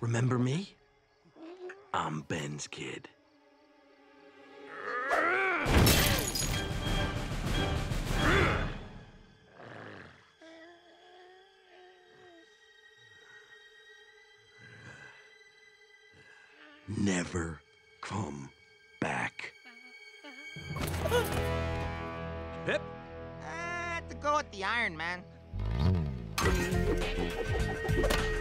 Remember me? I'm Ben's kid. Never come back. Hip. I have to go with the Iron Man.